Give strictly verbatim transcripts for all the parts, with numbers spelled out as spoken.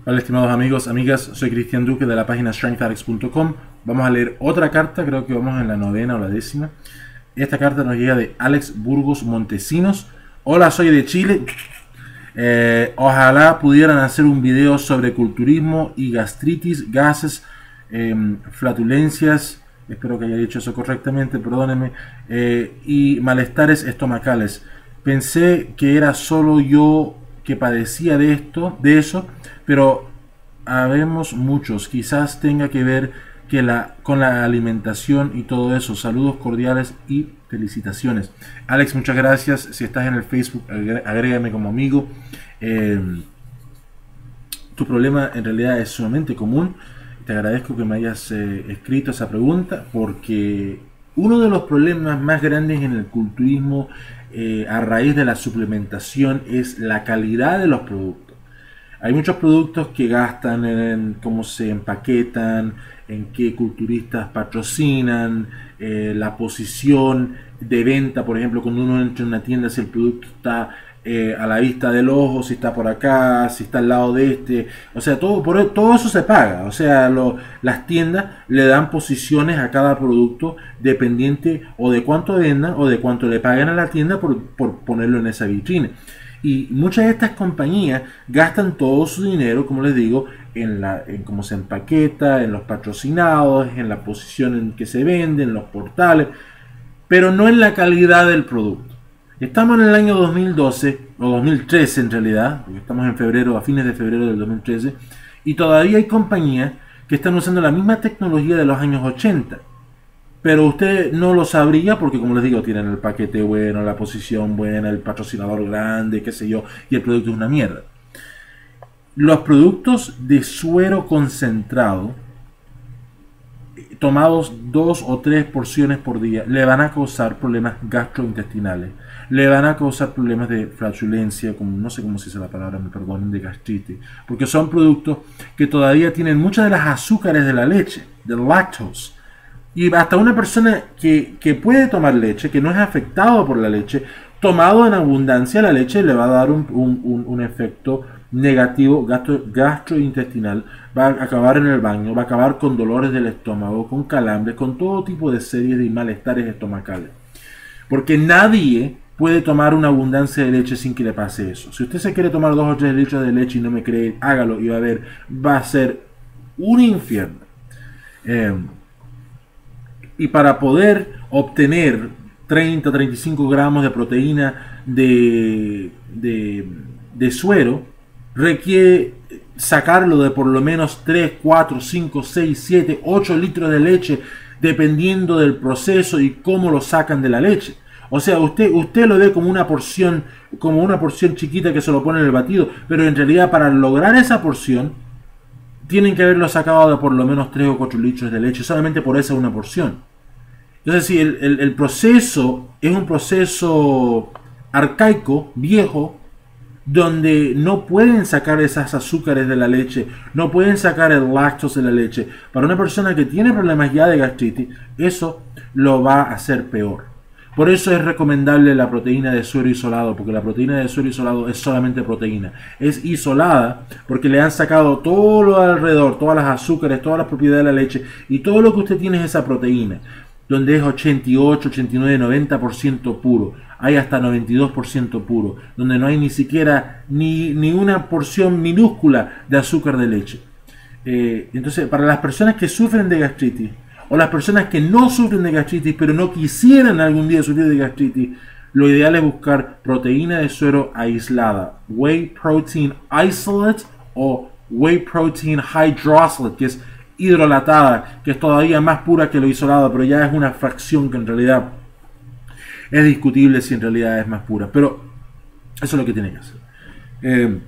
Hola estimados amigos, amigas, soy Cristian Duque de la página strength addicts punto com. Vamos a leer otra carta, creo que vamos en la novena o la décima. Esta carta nos llega de Alex Burgos Montesinos. Hola, soy de Chile. Eh, ojalá pudieran hacer un video sobre culturismo y gastritis, gases, eh, flatulencias, espero que haya dicho eso correctamente, perdónenme, eh, y malestares estomacales. Pensé que era solo yo que padecía de esto, de eso, pero habemos muchos. Quizás tenga que ver que la, con la alimentación y todo eso. Saludos cordiales y felicitaciones. Alex, muchas gracias. Si estás en el Facebook, agrégame como amigo. Eh, tu problema en realidad es sumamente común. Te agradezco que me hayas eh, escrito esa pregunta, porque uno de los problemas más grandes en el culturismo eh, a raíz de la suplementación es la calidad de los productos. Hay muchos productos que gastan en cómo se empaquetan, en qué culturistas patrocinan, eh, la posición de venta. Por ejemplo, cuando uno entra en una tienda, si el producto está eh, a la vista del ojo, si está por acá, si está al lado de este, o sea, todo, por, todo eso se paga. O sea, lo, las tiendas le dan posiciones a cada producto dependiente o de cuánto vendan o de cuánto le pagan a la tienda por, por ponerlo en esa vitrina. Y muchas de estas compañías gastan todo su dinero, como les digo, en, la, en cómo se empaqueta, en los patrocinados, en la posición en que se vende, en los portales, pero no en la calidad del producto. Estamos en el año dos mil doce, o dos mil trece en realidad, porque estamos en febrero, a fines de febrero del dos mil trece, y todavía hay compañías que están usando la misma tecnología de los años ochenta. Pero usted no lo sabría porque, como les digo, tienen el paquete bueno, la posición buena, el patrocinador grande, qué sé yo, y el producto es una mierda. Los productos de suero concentrado, tomados dos o tres porciones por día, le van a causar problemas gastrointestinales, le van a causar problemas de flatulencia, como no sé cómo se dice la palabra, me perdonen, de gastritis, porque son productos que todavía tienen muchas de las azúcares de la leche, del lactose. Y hasta una persona que, que puede tomar leche, que no es afectado por la leche, tomado en abundancia la leche le va a dar un, un, un, un efecto negativo gastro, gastrointestinal, va a acabar en el baño, va a acabar con dolores del estómago, con calambres, con todo tipo de series de malestares estomacales. Porque nadie puede tomar una abundancia de leche sin que le pase eso. Si usted se quiere tomar dos o tres litros de leche y no me cree, hágalo y va a ver, va a ser un infierno. Eh, Y para poder obtener treinta a treinta y cinco gramos de proteína de, de, de suero, requiere sacarlo de por lo menos tres, cuatro, cinco, seis, siete, ocho litros de leche, dependiendo del proceso y cómo lo sacan de la leche. O sea, usted, usted lo ve como una porción, como una porción chiquita que se lo pone en el batido, pero en realidad para lograr esa porción, tienen que haberlo sacado de por lo menos tres o cuatro litros de leche, solamente por esa una porción. Entonces, si el, el, el proceso es un proceso arcaico, viejo, donde no pueden sacar esas azúcares de la leche, no pueden sacar el lactose de la leche, para una persona que tiene problemas ya de gastritis, eso lo va a hacer peor. Por eso es recomendable la proteína de suero isolado, porque la proteína de suero isolado es solamente proteína. Es isolada porque le han sacado todo lo alrededor, todas las azúcares, todas las propiedades de la leche, y todo lo que usted tiene es esa proteína, donde es ochenta y ocho, ochenta y nueve, noventa por ciento puro. Hay hasta noventa y dos por ciento puro, donde no hay ni siquiera ni, ni una porción minúscula de azúcar de leche. Eh, entonces, para las personas que sufren de gastritis, o las personas que no sufren de gastritis, pero no quisieran algún día sufrir de gastritis, lo ideal es buscar proteína de suero aislada, whey protein isolate o whey protein hydroxylate, que es hidrolatada, que es todavía más pura que lo isolado, pero ya es una fracción que en realidad es discutible si en realidad es más pura, pero eso es lo que tiene que hacer. Eh,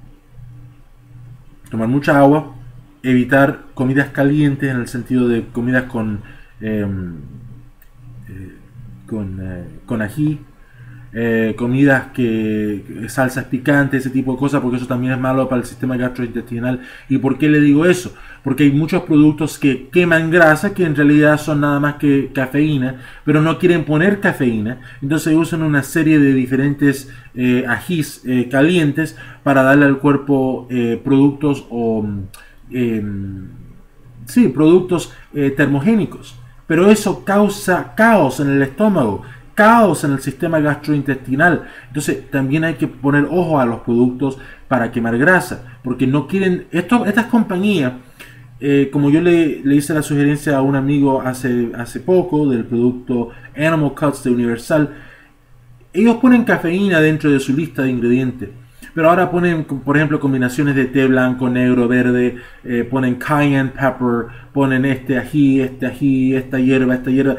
tomar mucha agua, evitar comidas calientes en el sentido de comidas con eh, eh, con, eh, con ají, eh, comidas que salsas picantes, ese tipo de cosas, porque eso también es malo para el sistema gastrointestinal. ¿Y por qué le digo eso? Porque hay muchos productos que queman grasa que en realidad son nada más que cafeína, pero no quieren poner cafeína, entonces usan una serie de diferentes eh, ajís eh, calientes para darle al cuerpo eh, productos o eh, sí, productos eh, termogénicos, pero eso causa caos en el estómago, caos en el sistema gastrointestinal. Entonces también hay que poner ojo a los productos para quemar grasa, porque no quieren, esto, estas compañías, eh, como yo le, le hice la sugerencia a un amigo hace, hace poco del producto Animal Cuts de Universal, ellos ponen cafeína dentro de su lista de ingredientes, pero ahora ponen, por ejemplo, combinaciones de té blanco, negro, verde, eh, ponen cayenne pepper, ponen este ají, este ají, esta hierba, esta hierba.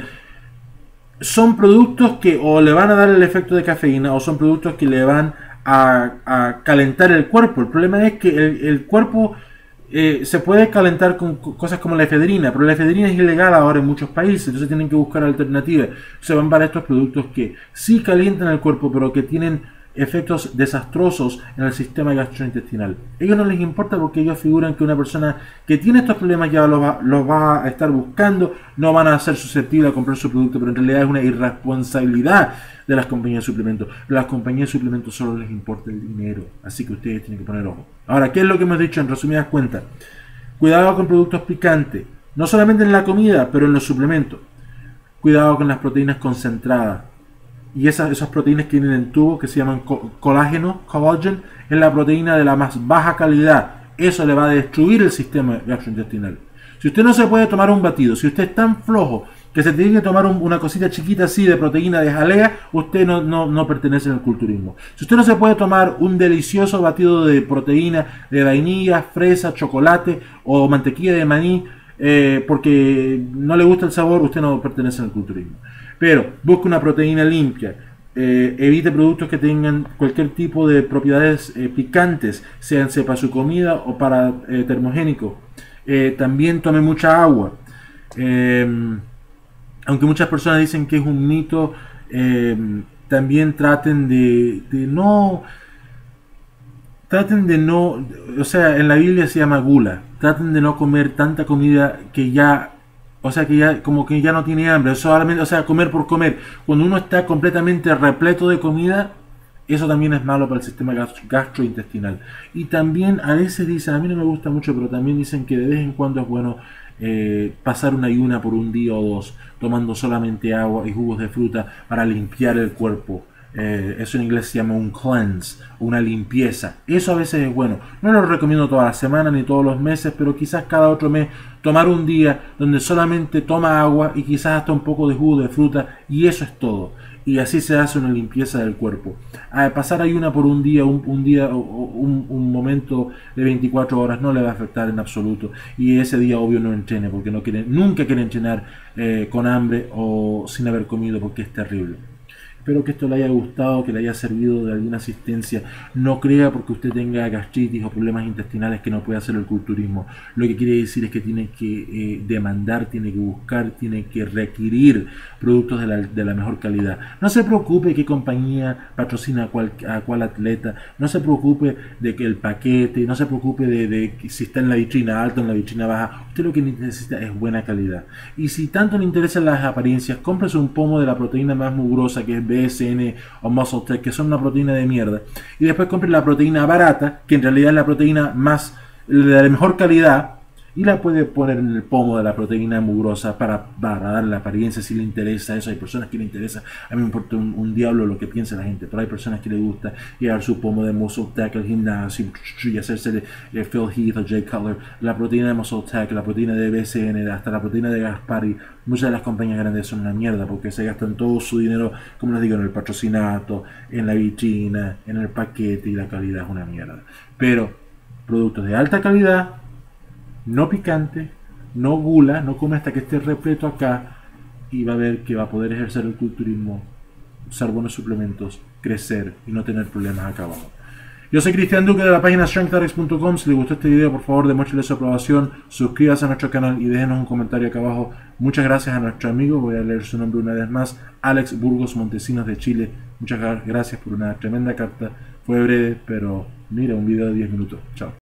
Son productos que o le van a dar el efecto de cafeína o son productos que le van a, a calentar el cuerpo. El problema es que el, el cuerpo eh, se puede calentar con cosas como la efedrina, pero la efedrina es ilegal ahora en muchos países, entonces tienen que buscar alternativas. Se van para estos productos que sí calientan el cuerpo, pero que tienen efectos desastrosos en el sistema gastrointestinal. A ellos no les importa porque ellos figuran que una persona que tiene estos problemas ya los va, los va a estar buscando, no van a ser susceptibles a comprar su producto, pero en realidad es una irresponsabilidad de las compañías de suplementos. Las compañías de suplementos solo les importa el dinero, así que ustedes tienen que poner ojo. Ahora, ¿qué es lo que hemos dicho en resumidas cuentas? Cuidado con productos picantes, no solamente en la comida, pero en los suplementos. Cuidado con las proteínas concentradas. Y esas, esas proteínas que vienen en tubos que se llaman co colágeno, collagen, es la proteína de la más baja calidad. Eso le va a destruir el sistema gastrointestinal. Si usted no se puede tomar un batido, si usted es tan flojo que se tiene que tomar un, una cosita chiquita así de proteína de jalea, usted no, no, no pertenece al culturismo. Si usted no se puede tomar un delicioso batido de proteína de vainilla, fresa, chocolate o mantequilla de maní, eh, porque no le gusta el sabor, usted no pertenece al culturismo. Pero busque una proteína limpia, eh, evite productos que tengan cualquier tipo de propiedades eh, picantes, sean para su comida o para eh, termogénico. Eh, también tome mucha agua. Eh, aunque muchas personas dicen que es un mito, eh, también traten de, de no... Traten de no... O sea, en la Biblia se llama gula. Traten de no comer tanta comida que ya... O sea, que ya como que ya no tiene hambre, solamente, o sea, comer por comer. Cuando uno está completamente repleto de comida, eso también es malo para el sistema gastro gastrointestinal. Y también a veces dicen, a mí no me gusta mucho, pero también dicen que de vez en cuando es bueno eh, pasar una ayuna por un día o dos, tomando solamente agua y jugos de fruta para limpiar el cuerpo. Eh, eso en inglés se llama un cleanse, una limpieza. Eso a veces es bueno. No lo recomiendo toda la semana ni todos los meses, pero quizás cada otro mes tomar un día donde solamente toma agua y quizás hasta un poco de jugo de fruta, y eso es todo. Y así se hace una limpieza del cuerpo. A pasar ayuna por un día, un, un día, un, un momento de veinticuatro horas no le va a afectar en absoluto. Y ese día obvio no entrene, porque no quiere, nunca quiere entrenar eh, con hambre o sin haber comido, porque es terrible. Espero que esto le haya gustado, que le haya servido de alguna asistencia. No crea porque usted tenga gastritis o problemas intestinales que no puede hacer el culturismo. Lo que quiere decir es que tiene que eh, demandar, tiene que buscar, tiene que requerir productos de la, de la mejor calidad. No se preocupe qué compañía patrocina a cuál, a cuál atleta. No se preocupe de que el paquete, no se preocupe de, de si está en la vitrina alta o en la vitrina baja. Usted lo que necesita es buena calidad. Y si tanto le interesan las apariencias, cómprese un pomo de la proteína más mugrosa, que es B S N o MuscleTech, que son una proteína de mierda, y después compre la proteína barata, que en realidad es la proteína más de la mejor calidad, y la puede poner en el pomo de la proteína mugrosa para, para darle la apariencia si le interesa eso. Hay personas que le interesa, a mí me importa un, un diablo lo que piensa la gente, pero hay personas que le gusta llevar su pomo de MuscleTech al gimnasio y hacerse de Phil Heath o Jay Cutler, la proteína de MuscleTech, la proteína de B S N, hasta la proteína de Gaspari. Muchas de las compañías grandes son una mierda porque se gastan todo su dinero, como les digo, en el patrocinato, en la vitrina, en el paquete, y la calidad es una mierda. Pero productos de alta calidad, no picante, no gula, no come hasta que esté repleto acá, y va a ver que va a poder ejercer el culturismo, usar buenos suplementos, crecer y no tener problemas acá abajo. Yo soy Cristian Duque de la página strength r x punto com. Si les gustó este video, por favor demuéstrenle su aprobación, suscríbase a nuestro canal y déjenos un comentario acá abajo. Muchas gracias a nuestro amigo, voy a leer su nombre una vez más, Alex Burgos Montesinos de Chile. Muchas gracias por una tremenda carta. Fue breve, pero mira, un video de diez minutos. Chao.